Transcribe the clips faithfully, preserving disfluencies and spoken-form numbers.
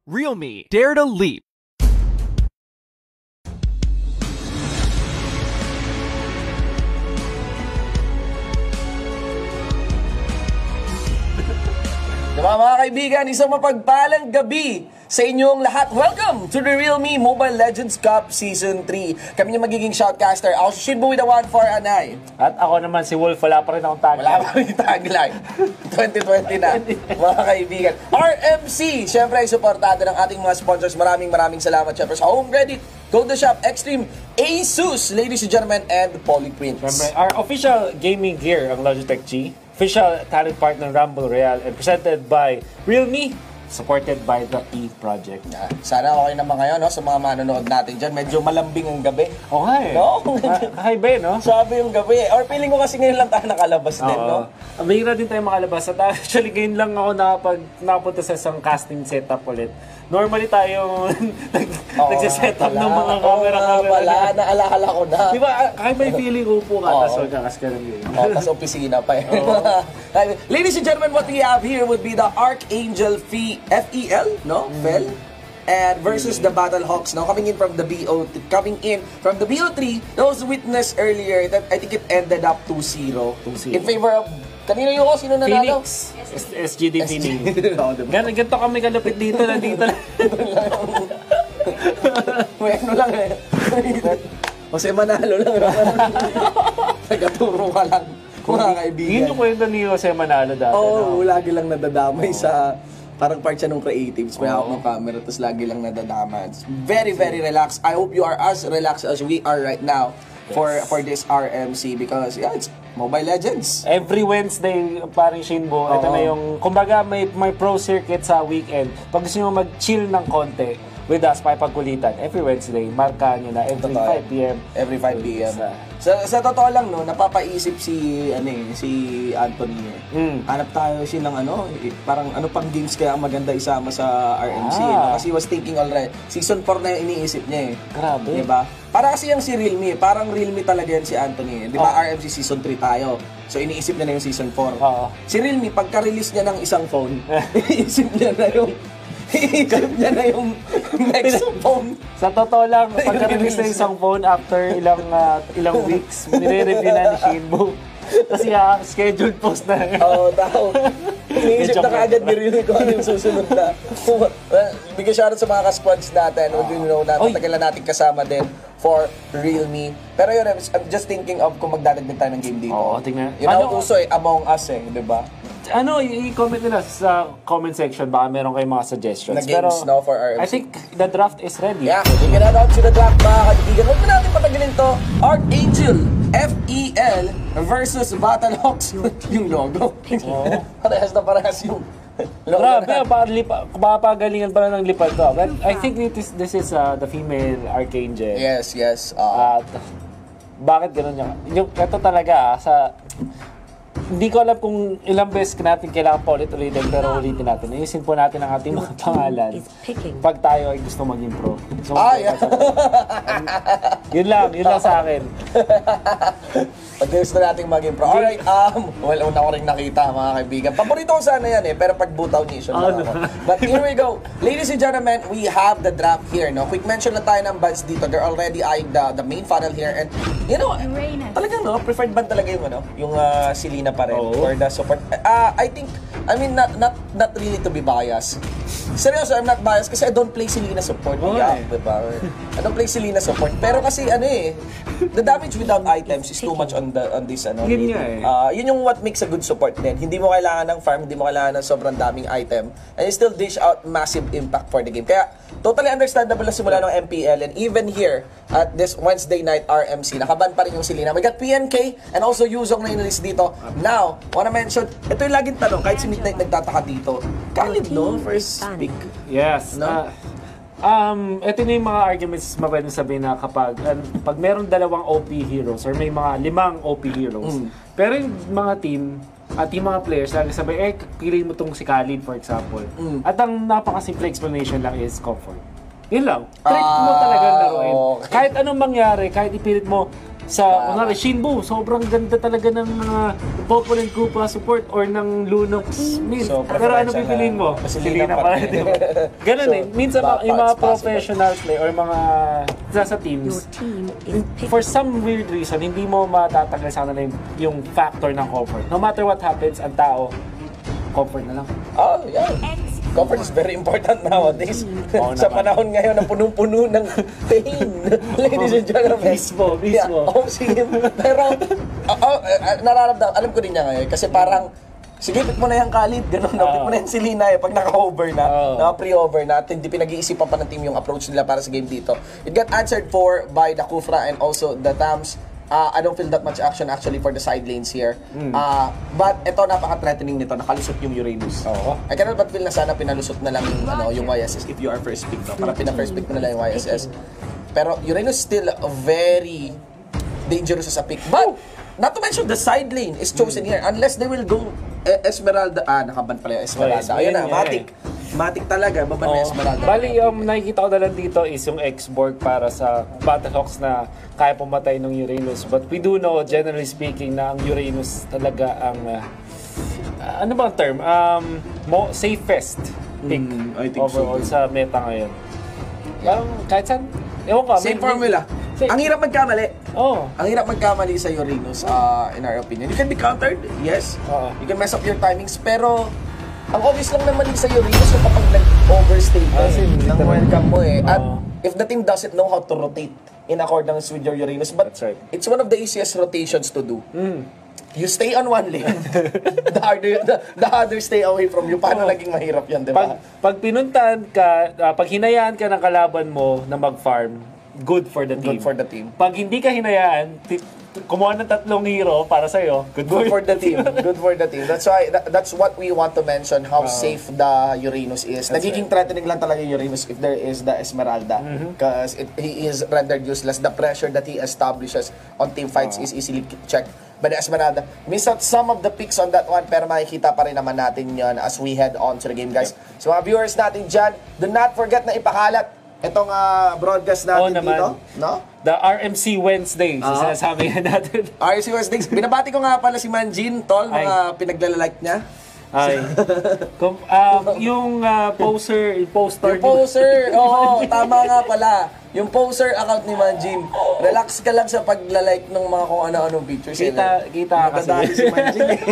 Realme, dare to leap. Diba mga kaibigan, isang mapagpalang gabi sa inyong lahat. Welcome to the Realme Mobile Legends Cup Season three. Kami yung magiging shoutcaster. Ako si Shinbu with the one for Anay. At ako naman si Wolf, wala pa rin akong tagline. Wala pa rin tagline. twenty twenty na, mga kaibigan. R M C, syempre ay suportado ng ating mga sponsors. Maraming maraming salamat syempre sa Home Credit, Go The Shop, Extreme, Asus, ladies and gentlemen, and Polyprints. Syempre, our official gaming gear, ang Logitech G. Official talent partner Rumble Real, and presented by Realme, supported by the E Project. Yeah. Sana okay naman ngayon, no, sa mga manonood natin dyan. Medyo malambing ang gabi. Oo nga eh. No? Hi ba, no? Sabi yung gabi. Or feeling ko kasi ngayon lang tayo nakalabas din, no? Mahira din tayo makalabas. At actually, ngayon lang ako nakapag, nakapunta sa isang casting setup ulit. Normally tayo nagsiset up ng mga camera-camera. Oo pala, naalala ko na. Di ba, kahit may feeling upo ka, tapos magkakas ka lang yun. Oo, tapos opisina pa eh. Ladies and gentlemen, what we have here would be the Archangel F E L, no? Mm. Fel. And versus the Battlehawks, no? Coming in from the B O coming in from the B O three, that was witnessed earlier that I think it ended up two zero in favor of kanino yung ko? Sino nanalo? Phoenix. S G D Phoenix. Ganito kami kalapit dito, nandito lang. May ano lang eh. Kasi manalo lang. Nagaturo ka lang. Mga kaibigan. Yun yung kwento ni Jose Manalo dati. Oo, no? Lagi lang nadadamay oh. sa... Parang part siya ng creatives. May hawak ng camera, tapos lagi lang nadadama. It's very, very relaxed. I hope you are as relaxed as we are right now for yes. for this R M C because yeah, it's Mobile Legends. Every Wednesday, parang Shinbo, oh. ito na yung, kumbaga may, may pro circuit sa weekend. Pag gusto nyo mag-chill ng konti with us, pakipagkulitan, every Wednesday, marka nyo na every five p m Every five p m Sa, sa totoo lang, no, napapaisip si, ano eh, si Anthony. Mm. Hanap tayo siya ng ano, parang ano pang games kaya maganda isama sa R M C. Ah. No? Kasi he was thinking already, season four na yung iniisip niya eh. Grabe. Diba? Para kasi yung si Realme, parang Realme talaga yan si Anthony. Di ba oh. R M C season three tayo? So iniisip niya na yung season four. Oh. Si Realme, pagka-release niya ng isang phone, iniisip niya na yung iisip niya na yung next phone. Sa totoo lang, pagka-release na isang phone after ilang uh, ilang weeks, nire-review na ni Shinbo. Kasi uh, scheduled post na. Oo, tao. Iniisip na kaagad ni Realme kung ano yung susunod na. Bigyan shoutout sa mga ka-squads natin. Huwag yun know na patagalan natin kasama din for Realme. Pero yun, I'm just thinking of kung magdadagdag tayo ng game dito. Oo, tingnan. Yun ang uso eh, Among Us eh, di ba? Ano, i-comment nila sa comment section, baka meron kayong mga suggestions. Na games pero now for R M C. I think the draft is ready. Yeah, we can head out to the draft mga kaibigan. Huwag na natin patagilin to. Archangel F E L versus Battlehawks. Yung logo. Oh. Parehas na parehas yung logo. Grabe, papagalingan pala ng lipad to. But I think this, this is uh, the female Archangel. Yes, yes. Uh, At bakit ganun yung... Yung ito talaga, ah, sa... Hindi ko alam kung ilang beses natin kailangan pa ulit-ulitin, pero ulitin natin. Ayusin po natin ang ating mga pangalan pag tayo ay gusto maging pro. So, ah, yeah. um, yun lang, yun lang sa akin. Pag gusto natin maging pro. Alright, um, well, una ko rin nakita mga kaibigan. Paborito ko sana yan eh, pero pag Butaw Nation lang ako. But here we go. Ladies and gentlemen, we have the draft here. No? Quick mention lang tayo ng bands dito. They're already eyeing the, the main funnel here. And, you know, talagang no, preferred band talaga yung, ano, yung uh, Selena pa rin oh. for the support. Uh, I think, I mean, not not not really to be biased. Seryoso, I'm not biased kasi I don't play Selena support. Oh, yeah, eh. Diba? I don't play Selena support. Pero kasi ano eh, the damage without items is too much on the on this ano. Yun nga eh. Uh, yun yung what makes a good support din. Hindi mo kailangan ng farm, hindi mo kailangan ng sobrang daming item. And you still dish out massive impact for the game. Kaya totally understandable na simula ng M P L. And even here, at this Wednesday night R M C, nakaban pa rin yung Selena. We got P N K and also Yuzong na inalis dito. Now, wanna mention, ito yung laging tanong, kahit si Midnight nagtataka dito. Khalid, no? First pick. Yes. No? Uh, um, ito na yung mga arguments mabalik sabihin na kapag uh, pag meron dalawang O P heroes or may mga limang O P heroes, mm. pero yung mga team at yung mga players, lagi sabi, eh, piliin mo tong si Khalid, for example. Mm. At ang napakasimple explanation lang is comfort. Yun lang. Treat mo talaga laruin. Okay. Kahit anong mangyari, kahit ipilit mo, Sa, Ah. kunwari, Shinbu, sobrang ganda talaga ng mga Popo and Koopa support or ng Lunox mid. So, Pero ano preferential pipiliin mo? na- Selena Selena pa pa rin. rin. di ba? Ganun So, eh. Minsan baka yung mga it's possible. professional play or mga sa teams, for some weird reason, hindi mo matatanggal sa kanila yung, yung factor ng comfort. No matter what happens, ang tao, comfort na lang. Oh, yeah. Comfort is very important nowadays. Oo Sa naman. panahon ngayon na punong-puno ng pain. Ladies and gentlemen. Mismo, mismo. Yeah. Oh, sige. Pero, oh, oh, uh, nararamdaman, alam ko din niya ngayon. Kasi parang, sige, pick mo na yung Khalid. Ganun, no? Pick mo na yung Selena eh. Pag naka-over na, Oo. naka-pre-over na, at hindi pinag-iisipan pa ng team yung approach nila para sa game dito. It got answered for by the Kufra and also the Tams. Uh, I don't feel that much action actually for the side lanes here. Uh, but ito, napaka-threatening nito. Nakalusot yung Uranus. Oo. I cannot but feel na sana pinalusot na lang yung, ano, yung Y S S if you are first pick. No? Para pina-first pick mo na lang yung Y S S. Pero Uranus still very dangerous as a pick. But, not to mention, the side lane is chosen here. Unless they will go eh, Esmeralda. Ah, nakaban pala yung Esmeralda. Oh, Ayun na, yun nga Matic. Matic talaga, baban na Oo. Esmeralda. Bali, um, nakikita ko na lang dito is yung X-Borg para sa Battlehawks na kaya pumatay ng Uranus. But we do know, generally speaking, na ang Uranus talaga ang, uh, uh, ano ba ang term? Um, mo safest pick Mm, I think so. overall sa meta ngayon. Parang kahit saan, ewan ko. Same may- formula. Same. Ang hirap magkamali. Oo. Ang hirap magkamali sa Uranus, uh, in our opinion. You can be countered, yes. Oo. You can mess up your timings, pero ang obvious lang naman sa Uranus yung kapag nag-overstay ka Ah, eh, sin- ng welcome mo eh. At Oo. if the team doesn't know how to rotate in accordance with your Uranus, but That's right. Hmm. it's one of the easiest rotations to do. You stay on one lane, the, harder, the, the harder stay away from you. Paano Oo. naging mahirap yan, di Pag, ba? pag pinuntahan ka, ah, pag hinayaan ka ng kalaban mo na mag-farm, good for the team. Good for the team. Pag hindi ka hinayaan, ti- kumuha ng tatlong hero para sa'yo, good, Good for the team. Good for the team. That's why that, that's what we want to mention how safe the Uranus is. Nagiging threatening lang talaga yung Uranus if there is the Esmeralda because it he is rendered useless. The pressure that he establishes on team fights is easily checked by the Esmeralda. Miss out some of the picks on that one pero makikita pa rin naman natin yon as we head on to the game, guys. So mga viewers natin dyan, do not forget na ipakalat itong ah, broadcast Oo natin naman. dito. No? The R M C Wednesday, so Oo. sinasabi nga natin. R C West Dings. Binabati ko nga pala si Manjin, tol, mga pinaglalike niya. Ay. Kung, um, yung ah, poser, yung poster. Yung poser, oo, tama nga pala. Yung poser account ni Manjin. Relax ka lang sa pagla-like ng mga kung ano-anong pictures. Kita- kita kasi. Nagdadali si Manjin eh.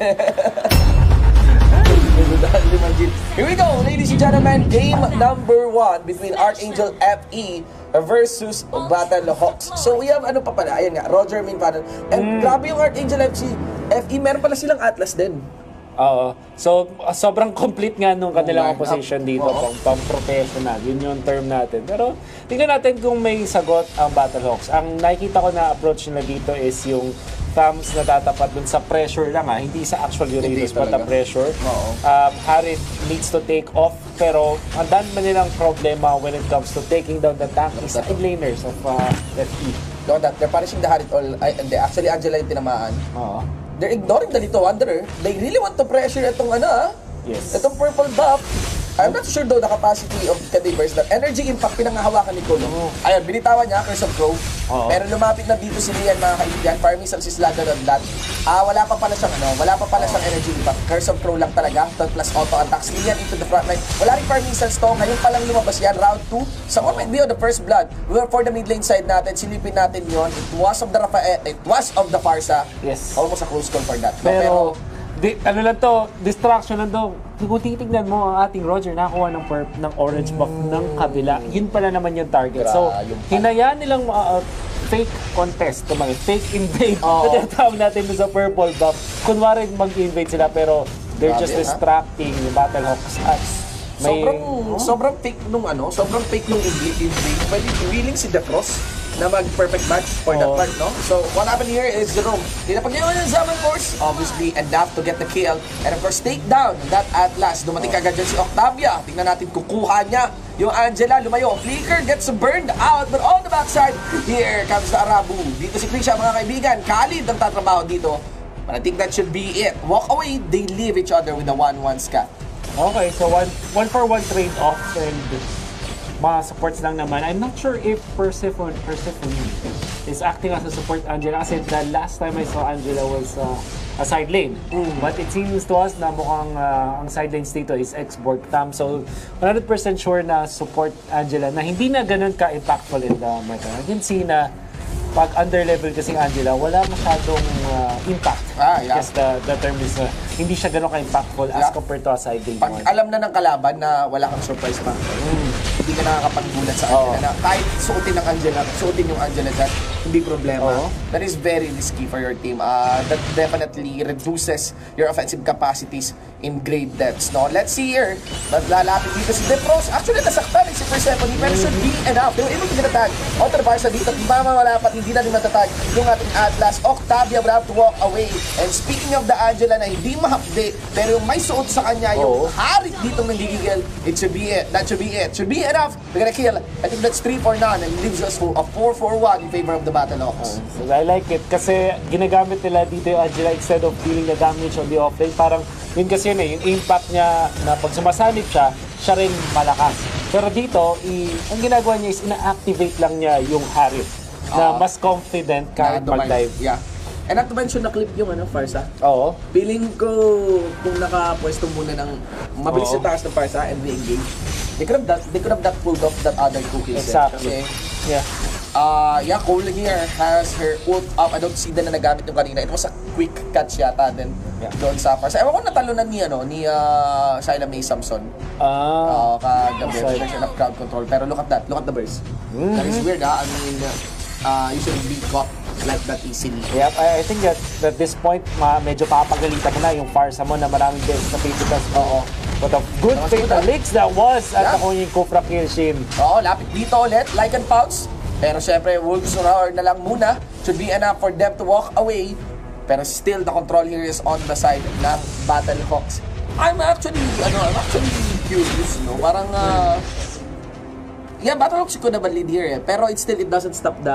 Nagdadali si Manjin. Here we go, ladies and gentlemen. Game number one between Archangel F E versus Battlehawks. So we have ano pa pala, ayan nga, Roger main panel. And grabe yung Archangel F C. F E, meron pala silang Atlas din. Oo. So, uh, sobrang complete nga nung kanilang line up. opposition dito, Oo. pang, pang professional. Yun yung term natin. Pero, tingnan natin kung may sagot ang Battlehawks. Ang nakikita ko na approach nila dito is yung thumbs na tatapat dun sa pressure lang ha, hindi sa actual Uranus, but the talaga. pressure. Oo. Um, Harith needs to take off, pero ang dami man nilang problema when it comes to taking down the tank is side laners of uh, F E. No, that they're punishing the Harit all. Ay, hindi, actually Angela yung tinamaan. Oo. They're ignoring the Little Wanderer. They really want to pressure itong ano ah. Yes. Itong purple buff. I'm not sure though the capacity of Kadivers. The energy impact pinangahawakan ni Kulo. Ayun, binitawan niya, Curse of Crow. Oo. Pero lumapit na dito si Lian, mga kaibigan. Fire missiles is ladder on that. Ah, wala pa pala siyang ano, wala pa pala siyang energy impact. Curse of Crow lang talaga. Plus auto attacks. Lian into the front line. Wala rin fire missiles to. Ngayon pa lang lumabas yan. Round two. Sa what might be on the first blood. We were for the mid lane side natin. Silipin natin yon. It was of the Rafael. It was of the Farsa. Yes. Almost a close call for that. No, Pero, di, ano lang to, distraction lang to. Kung titignan mo ang ating Roger, nakakuha ng perp, ng orange buff ng kabila, yun pala naman yung target. So, Gra- yung- hinayaan nilang uh, fake contest, mga fake invade. Oo. Na tinatawag natin doon sa purple buff. Kunwari mag-invade sila, pero they're Grabe, just ha? distracting yung Battlehawks at may... Sobrang sobrang fake nung ano, sobrang fake nung invade invade. Pwede willing si The Cross na mag-perfect match for that Oo. part, no? So, what happened here is Jerome. Tinapagyawan ng Zaman Force, obviously, enough to get the kill. And of course, take down that Atlas. Dumating kagad dyan si Octavia. Tingnan natin, kukuha niya yung Angela. Lumayo. Flicker gets burned out. But on the backside, here comes the Arabu. Dito si Krisha, mga kaibigan. Khalid ang tatrabaho dito. But I think that should be it. Walk away, they leave each other with a one one scat. Okay, so one, one for one trade-off and mga supports lang naman. I'm not sure if Persephone, Persephone is acting as a support Angela kasi the last time I saw Angela was uh, a side lane. Mm. But it seems to us na mukhang uh, ang side lanes dito is X-Borg Tam. So, one hundred percent sure na support Angela na hindi na ganun ka-impactful in the meta. I can see na pag under level kasing Angela, wala masyadong uh, impact. Ah, yeah. Because the, the term is uh, hindi siya ganun ka-impactful as Yeah. compared to a side lane. Pag one. alam na ng kalaban na wala kang surprise pa, mm. hindi ka nakakapagbulat sa Angela Oo. na kahit suotin ng Angela, suotin yung Angela dyan, hindi problema. Oo. That is very risky for your team. Uh, that definitely reduces your offensive capacities in great depths. No? Let's see here. Lalapit dito si Depros. Actually, nasaktan si Persephone, pero should be enough. They were able to get a tag. Outer Barca dito, mamawala pa, hindi na rin matatag yung ating Atlas. Octavia will have to walk away. And speaking of the Angela na hindi mahapde, pero yung may suot sa kanya, yung Oo. harit dito ng gigigil, it should be it. That should be it. Should be enough. We're gonna kill. I think that's three for none and leaves us a four four one in favor of the Battlehawks. So I like it kasi ginagamit nila dito yung Angela instead of dealing the damage on the offlane. Parang yun kasi yun eh, yung impact niya na pag sumasanib siya, siya rin malakas. Pero dito, i ang ginagawa niya is ina-activate lang niya yung Harith na Ah. mas confident kahit Na dumay- mag-dive. Yeah. And not to mention na clip yung ano, Farsa. Oo. Feeling ko kung nakapwesto muna ng mabilis Oo. yung taas ng Farsa and re-engage, they could have that, they could have that pulled off that other two kills. eh. Exactly. Kasi, Yeah. uh, yeah, Cole here has her ult up. I don't see na na nagamit yung kanina. It was a quick catch yata din Yeah. doon sa Farsa. Ewan ko natalunan ni, ano, ni uh, Shyla May Samson. Ah. Uh, kagabi, Sorry. version of crowd control. Pero look at that. Look at the burst. That is weird, ha? I mean, uh, you shouldn't be caught like that easily. Yep, I, I think that at this point, ma, medyo papagalitan mo na yung Farsa mo na maraming beses na physical. Oo. But a good That was thing, good, the ah. leaks that was at Yeah. ako yung Kufra Kirshin. Oo, lapit dito ulit. Like and Pouts. Pero syempre, Wolves Roar na lang muna. Should be enough for them to walk away. Pero still, the control here is on the side ng Battlehawks. I'm actually, ano, I'm actually curious, no? Parang, uh, yeah, Battlehawks could have a lead here, eh. Pero it still, it doesn't stop the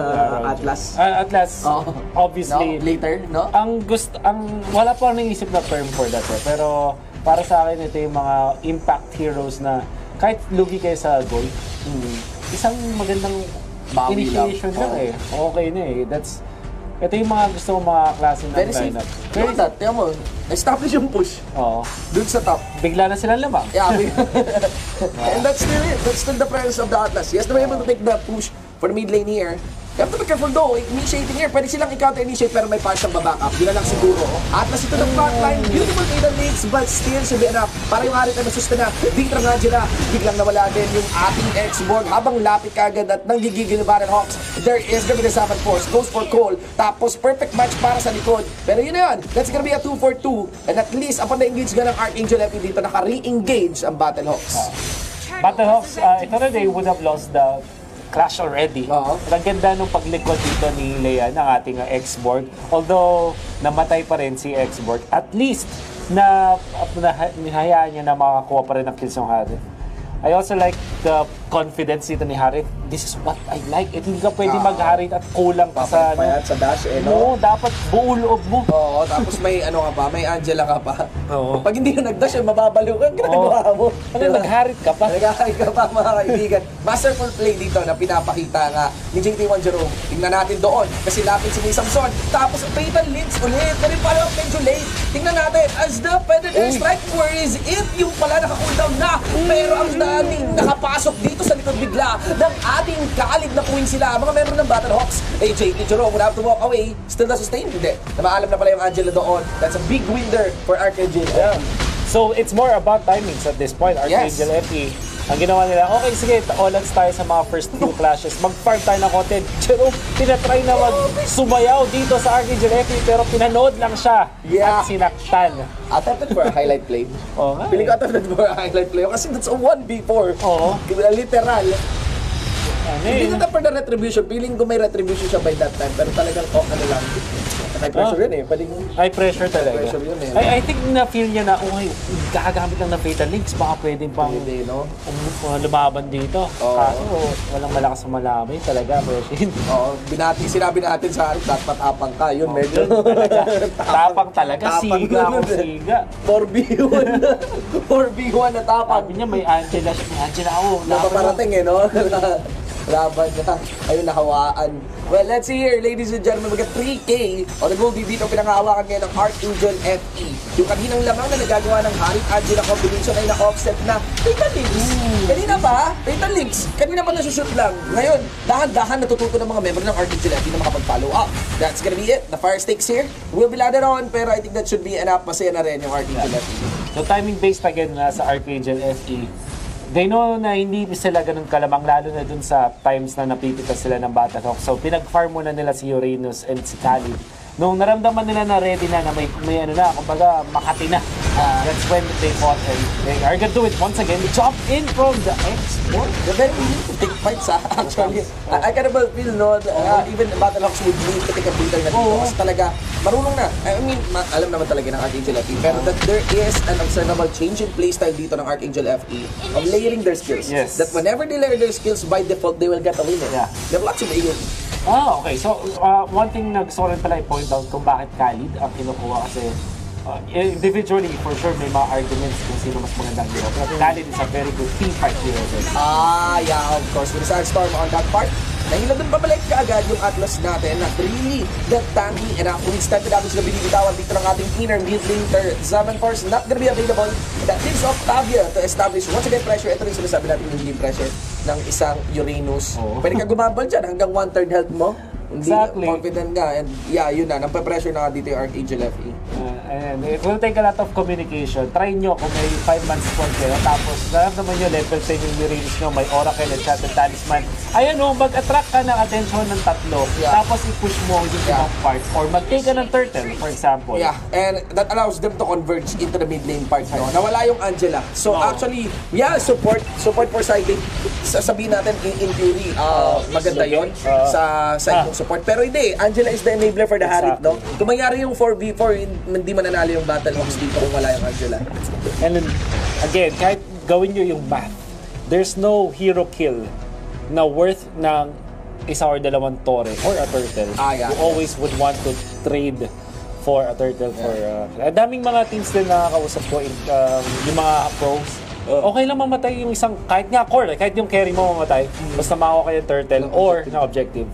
Atlas. Uh, Atlas, Oh. obviously, No? Later, no? ang gusto, ang wala pa akong naisip na term for that eh. Pero para sa akin ito yung mga impact heroes na kahit lugi kayo sa goal, mm, isang magandang Bawi lang. initiation lang, Oo. eh. Okay na eh. That's ito yung mga gusto kong mga klase ng Very safe. lineup. Look at that, tingnan mo. Establish yung push. Oo. Dun sa top. Bigla na silang lamang. Yeah, I mean, and that's still it. That's still the presence of the Atlas. Yes, they're able to take the push for the mid lane here. You have to be careful though, initiating here. Pwede silang i-counter-initiate pero may pass ang baback up. Yun na lang siguro. Atlas ito ng frontline. Beautiful middle lanes, but still should be enough. Para yung Harit na nasusta na. Dito nga dyan na. Biglang nawala din yung ating X-Borg habang lapit kagad at nanggigigil yung Battlehawks. There is gonna be the seven force. Goes for Cole. Tapos perfect match para sa likod. Pero yun na yun. That's gonna be a two for two. And at least upon na-engage nga ng Archangel F dito, naka-re-engage ang Battlehawks. Battlehawks, uh, ito na they would have lost the clash already. Oo. Ang ganda nung paglikod dito ni Leia ng ating uh, X-Borg. Although, namatay pa rin si X-Borg. At least, na, na nihayaan niya na makakuha pa rin ng kills yung Harith. I also like the confidence dito ni Harith. This is what I like. At hindi ka pwede Ah. mag-Harith at kulang pa sa... Papayat sa dash eh, No, no? dapat buo loob mo. Oo, tapos may ano ka pa, may Angela ka pa. Oo. Pag hindi ka nag-dash, eh, mababaliw ka, ang ginagawa mo. Ano, nag-Harith ka pa? Nagkakaroon ka pa, mga kaibigan. Masterful play dito na pinapakita nga ni J T one Jerome. Tingnan natin doon, kasi lapit si May Samson. Tapos Fatal Links ulit, na rin pala medyo late. Tingnan natin, as the Predator strike, where is it? Yung pala naka-cooldown na. Pero ang daming nakapasok dito sa likod bigla ng ating kaalig na puwing sila. Mga member ng Battlehawks. Eh, J T Jerome would have to walk away. Still na sustain? Hindi. Namaalam na pala yung Angela doon. That's a big win there for Archangel. Yeah. So, it's more about timings at this point. Archangel Yes. F E, ang ginawa nila, okay, sige, all-outs tayo sa mga first few clashes. Mag-farm tayo ng content. Jerome, tinatry na mag-sumayaw dito sa Archangel F E, pero pinanood lang siya Yeah. at sinaktan. Attempted for a highlight play. Oo nga. Feeling ko attempted for a highlight play. Kasi that's a one v four. Oo. Literal. ano Hindi eh. na for the retribution. Feeling ko may retribution siya by that time. Pero talagang, oh, ano lang. High pressure Ah. yun eh. Pwedeng, High pressure talaga. pressure yun eh. I, I think na-feel niya na, okay, gagamit lang ng Fatal Links, baka pwedeng pang hindi, no? um, uh, lumaban dito. Oo. Kaso, walang malakas sa malamay talaga, Preshin. Oo, binati, sinabi natin sa harap, dapat matapang ka. Yun, medyo. Yun talaga. Tapang talaga, Tapang siga ako, nun eh. siga. four v one. four v one na tapang. Sabi niya, may Angela, may Angela ako. Napaparating eh, no? Laban niya. Ayun, nahawaan. Well, let's see here, ladies and gentlemen, we got three K on the gold dito, pinangahawakan ngayon ng Archangel F E. Yung kaninang lamang na nagagawa ng Harit Angela combination ay na-offset na Fatal Links. Kanina pa, Fatal Links. Kanina pa nasushoot lang. Ngayon, dahan-dahan natututo ng mga member ng Archangel F E na makapag-follow up. That's gonna be it. The fire stakes here will be ladder on, pero I think that should be enough. Masaya na rin yung Archangel F E. So timing-based again na sa Archangel F E. They know na hindi sila ganun kalamang, lalo na dun sa times na napipitas sila ng Battlehawk. So pinag-farm muna nila si Uranus and si Khalid. Nung naramdaman nila na ready na, na may, may ano na, kumbaga Makati na. Uh, that's when they fought and they are gonna do it once again. Jump in from the export. They're very willing to take fights, ha, actually. I, I kind of feel, no, uh, even the Battlehawks would need to take a beater na dito. Oo. Kasi talaga, marunong na. I mean, ma- alam naman talaga ng Archangel F E. Pero that there is an observable change in playstyle dito ng Archangel F E of layering their skills. Yes. That whenever they layer their skills, by default, they will get a win. Eh. Yeah. They have lots of A O E. Ah, okay. So, uh, one thing na gusto ko rin pala i-point out kung bakit Khalid ang kinukuha kasi uh, individually, for sure, may mga arguments kung sino mas magandang hero. Pero Khalid is a very good team fight hero. Ah, yeah, of course. With the Sandstorm on that part, dahil na doon babalik ka agad yung Atlas natin na really that tanky and after we step it up, is gonna be binitawan dito ng ating inner mid laner. Zaman Force not gonna be available. That leaves Octavia to establish once again pressure. Ito rin sinasabi natin yung game pressure ng isang Uranus. Oh. Pwede ka gumabal dyan hanggang one-third health mo. Hindi Exactly. confident ka. And yeah, yun na. Nagpa-pressure na dito yung Archangel F E. Uh, and it will take a lot of communication. Try nyo kung may five months spawn kayo. Tapos, naramdaman nyo, level ten yung Uranus nyo, may Oracle at Shattered Talisman. Ayan o, mag-attract ka ng attention ng tatlo. Yeah. Tapos, i-push mo yung Yeah. ibang part. Or mag-take ka ng turtle, for example. Yeah, and that allows them to converge into the mid lane part, no? Nawala yung Angela. So No. actually, yeah, support support for siding. Sasabihin natin in, in theory, uh, maganda yon Uh, sa side ah. ng support. Pero hindi, Angela is the enabler for the Harit, no? Exactly. Kung mangyari yung four v four, hindi mananalo yung Battlehawks dito kung wala yung Angela. And then, again, kahit gawin nyo yung math, there's no hero kill na worth ng isa or dalawang tore or a turtle. Ah, yeah. You always would want to trade for a turtle for... Uh, daming mga teams din nakakausap ko, in, um, yung mga pros. Okay lang mamatay yung isang, kahit nga core, kahit yung carry mo mamatay, basta makuha kayo yung turtle or na objective.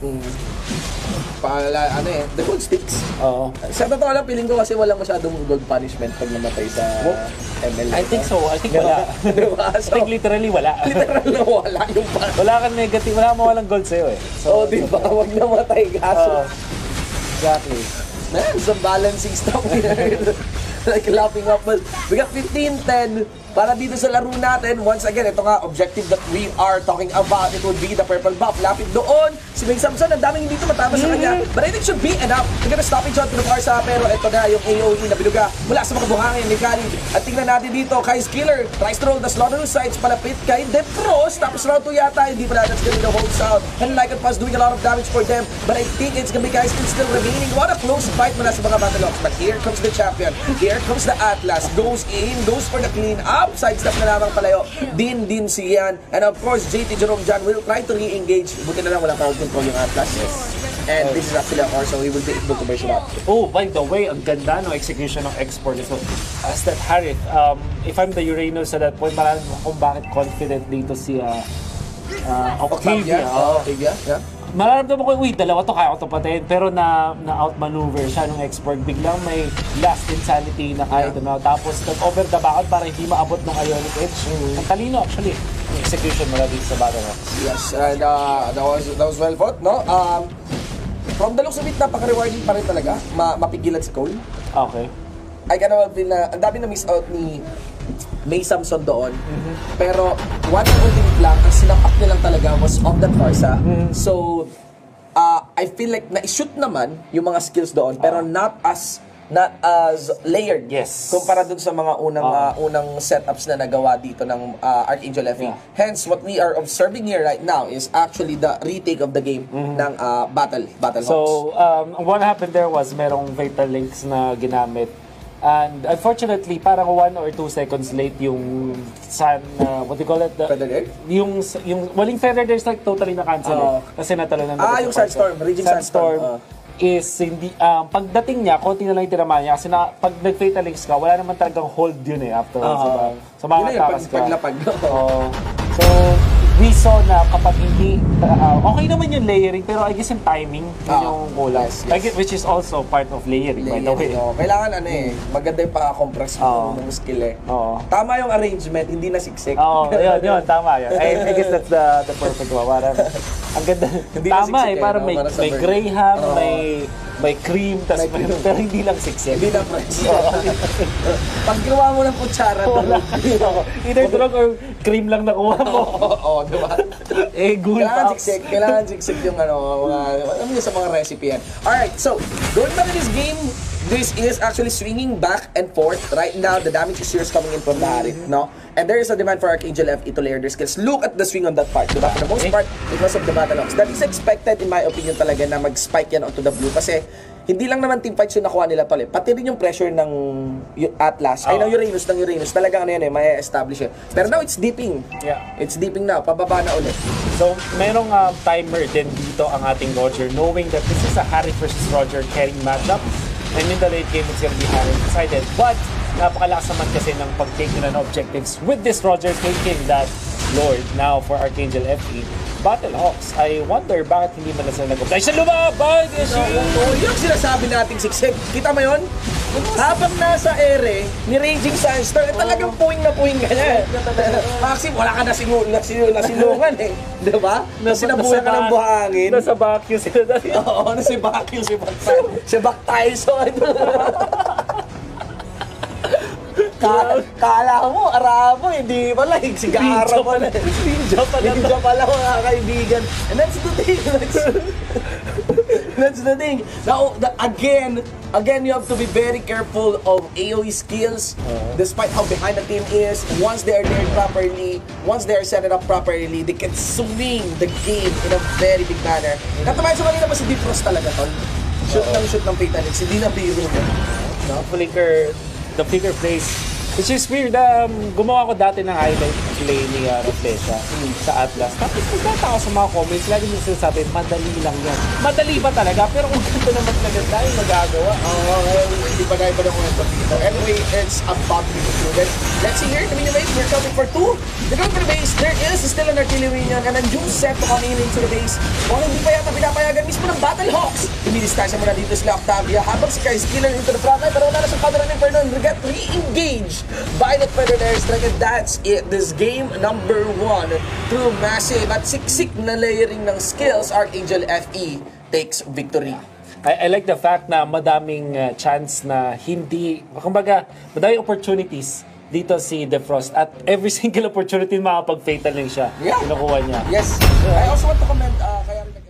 Pala, ano eh, the gold sticks. Oo. Sa totoo lang, feeling ko kasi walang masyadong gold punishment pag namatay sa M L. I think so. I think wala. Diba? I think literally wala. Literal na wala yung pan. Wala kang negative, wala mawalang gold sa'yo eh. So, oh, di ba? Huwag namatay kaso. Uh, exactly. Man, some balancing stuff here. Like lapping up. Well, we got fifteen ten para dito sa laro natin. Once again, ito nga, objective that we are talking about. It would be the purple buff. Lapit doon. Si May Samson, ang daming hindi ito matama sa kanya. But I think should be enough. We're gonna stop each other from Arsa. Pero ito na yung A O E na biluga mula sa mga buhangin ni Khalid. At tingnan natin dito, Kai's Killer tries to roll the Slaughterous Sights palapit kay Depros. Tapos round two yata, hindi pa natin gonna be the whole sound. And Lycan Pass doing a lot of damage for them. But I think it's gonna be Kai's Kill still remaining. What a close fight mula sa mga Battlehawks. But here comes the champion. Here comes the Atlas. Goes in, goes for the clean up. Sidestep na lamang palayo. Din din si Yan. And of course, J T Jerome John will try to re-engage. Buti na lang walang crowd control yung Atlas. Yes. And this is actually a car, so he will be able to version up. Oh, by the way, ang ganda ng execution ng export nito. As that Harith, um, if I'm the Uranus at that point, marami kung bakit confident dito si uh, uh, Octavia. Oh, Oh. Octavia. Yeah. Mararamdaman ko, uy, dalawa to, kaya ko to patayin. Pero na, na outmaneuver siya ng export. Biglang may last insanity na kahit Yeah. ano. Tapos nag-over the background para hindi maabot ng Ionic Edge. Mm-hmm. Ang talino actually. Yung execution mula dito sa Battlehawks. Yes, and uh, that was that was well fought, no? Um, from the looks of it, napaka-rewarding pa rin talaga. Ma mapigilan si Cole. Okay. I kind of feel na ang dami na miss out ni May Samson doon. Mm-hmm. Pero one holding flank, ang sinapak nilang talaga was off that Farsa. Mm-hmm. So, uh, I feel like na-shoot naman yung mga skills doon, pero Uh-huh. not as not as layered. Yes. Kumpara dun sa mga unang Uh, uh, unang setups na nagawa dito ng uh, Archangel F E. Yeah. Hence, what we are observing here right now is actually the retake of the game Mm-hmm. ng uh, Battle Battle Hawks. So, um, what happened there was merong Fatal Links na ginamit. And unfortunately, parang one or two seconds late yung sun, uh, what do you call it? The, Feather Egg? Yung, yung, waling Feather Egg is like totally na-cancel Oo. eh. Kasi natalo na Ah, yung Sandstorm, Raging Sandstorm. Sandstorm Oo. is hindi, um, pagdating niya, konti na lang yung tinamaan niya. Kasi na, pag nag-Fatal Links ka, wala naman talagang hold yun eh afterwards. Oo. diba? So, mga Yun na yun, takas pag- ka. paglapag. Oo. So, we saw na kapag hindi, uh, okay naman yung layering, pero I guess yung timing, yun Ah, yung kulang. yes, yes. I guess, which is also part of layering, by the way. Oo. Kailangan ano eh, maganda yung paka-compress mo Oo. ng skill eh. Oo. Tama yung arrangement, hindi na siksik. Oo, yun, yun, tama yun. I, I guess that's the, the perfect one. Parang, ang ganda. Hindi na Tama siksik eh, eh, parang no? may, Para sa may burger. graham, Oo. may may cream, tas May may, cream. pero hindi lang siksik. Hindi na press. Pag ginawa mo ng kutsara, Wala. Oo. Either drug or cream lang nakuha mo. Oo, di ba? Eh, good Kailangan pops. siksik, kailangan siksik yung ano, mga, alam niyo sa mga recipe yan. Alright, so, going back to this game, this is actually swinging back and forth. Right now, the damage is yours coming in from the Harit, no? And there is a demand for Archangel F E to layer their skills. Look at the swing on that part, diba? For the most part, because of the Battle Hawks. That is expected, in my opinion talaga, na mag-spike yan onto the blue. Kasi, hindi lang naman team fights yung nakuha nila tol eh. Pati rin yung pressure ng yung Atlas, ay Oh. ng Uranus, ng Uranus. Talagang ano yan eh, may establish eh. Pero now, it's dipping. Yeah. It's dipping na, pababa na ulit. So, merong uh, timer din dito ang ating Roger, knowing that this is a Harry versus Roger carrying matchup. And in the late game, it's gonna be Harry decided. But, napakalakas naman kasi ng pag-take nila ng objectives with this Roger taking that Lord now for Archangel F E. Battle Hawks, I wonder bakit hindi man na sila nag-apply siya lumaban! Yes, So, oh, yun ang sinasabi nating siksik. Kita mo yun? Habang nasa ere, ni Raging Sandstorm, eh, talagang puwing na puwing ka niya. Maxim, wala ka na sinu nasinu nasilungan eh. Di ba? Kasi nabuhay ka ng buhangin. Nasa Baguio sila dati. Oo, na si Bakil, si Baktay. Si Baktay, so Ka kala mo, Arabo, hindi pala, sigara pala. Ninja pala. Ninja pala mga kaibigan. And that's the thing. That's, that's the thing. Now, the, again, again, you have to be very careful of A O E skills. Despite how behind the team is, once they are there properly, once they are set it up properly, they can swing the game in a very big manner. Katumayan sa kanina ba si Defrost talaga, tol? Shoot ng shoot ng Fatalix, hindi na biro mo. No? Flicker, the flicker plays. Which is weird. Um, gumawa ko dati ng highlight play ni uh, Reflesia sa Atlas. Tapos nagtata ako sa mga comments, lagi nyo sinasabi, madali lang yan. Madali ba talaga? Pero kung ganito naman talaga tayo magagawa. Oo, uh, hindi pa tayo pa ng kwento dito. Anyway, it's about to be concluded. Let's see here, the mini base, we're coming for two. The going for the base, there is still an artillery niyan, and then yung set to coming into the base. Kung hindi pa yata pinapayagan mismo ng Battle Hawks. Dumidistansya muna dito sila Octavia, habang si Kyle Skiller into the front line, pero wala na sa counter ng Inferno, and get re-engaged by the Predator Airstrike, and that's it. This game number one through massive at siksik na layering ng skills, Archangel F E takes victory. I, I like the fact na madaming uh, chance na hindi, kumbaga, madaming opportunities dito si Defrost at every single opportunity makapag-fatal lang siya. Yeah. Kinukuha niya. Yes. I also want to comment, uh, kaya